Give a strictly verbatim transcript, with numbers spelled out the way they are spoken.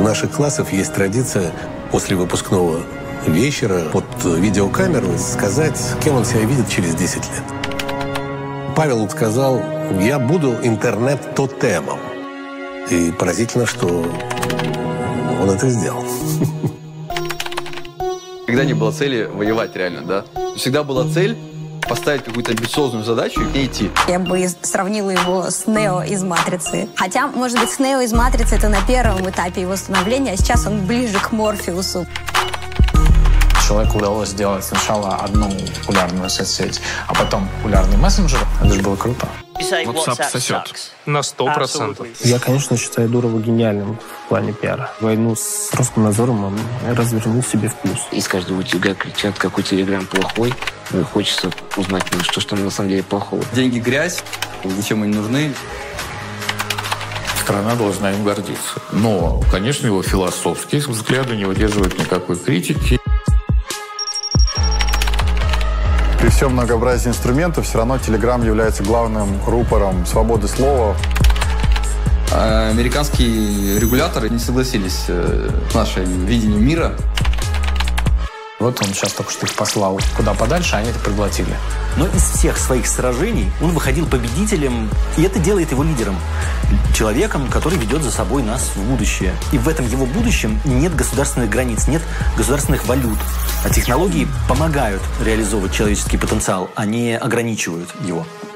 наших классов есть традиция после выпускного вечера под видеокамеру сказать, кем он себя видит через десять лет. Павел сказал, я буду интернет-тотемом. И поразительно, что он это сделал. Когда не было цели воевать реально, да? Всегда была цель поставить какую-то амбициозную задачу и идти. Я бы сравнила его с Нео из «Матрицы». Хотя, может быть, с Нео из «Матрицы» это на первом этапе его становления, а сейчас он ближе к Морфеусу. Человеку удалось сделать сначала одну популярную соцсеть, а потом популярный мессенджер. Это же было круто. WhatsApp сосет. На сто процентов. Я, конечно, считаю Дурова гениальным в плане пиара. Войну с Роскомнадзором он развернул себе в плюс. Из каждого утюга кричат, какой Телеграм плохой. И хочется узнать, ну, что же там на самом деле плохого. Деньги грязь. Зачем они нужны? Страна должна им гордиться. Но, конечно, его философские взгляды не выдерживают никакой критики. При всем многообразии инструментов все равно Telegram является главным рупором свободы слова. Американские регуляторы не согласились с нашим видением мира. Вот он сейчас только что их послал куда подальше, а они это проглотили. Но из всех своих сражений он выходил победителем, и это делает его лидером. Человеком, который ведет за собой нас в будущее. И в этом его будущем нет государственных границ, нет государственных валют. А технологии помогают реализовывать человеческий потенциал, а не ограничивают его.